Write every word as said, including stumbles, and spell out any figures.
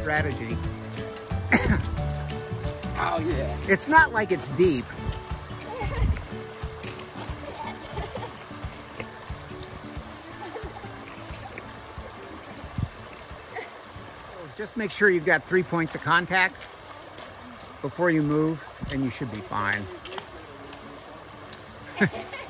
strategy. Oh, yeah. It's not like it's deep. Just make sure you've got three points of contact before you move, and you should be fine.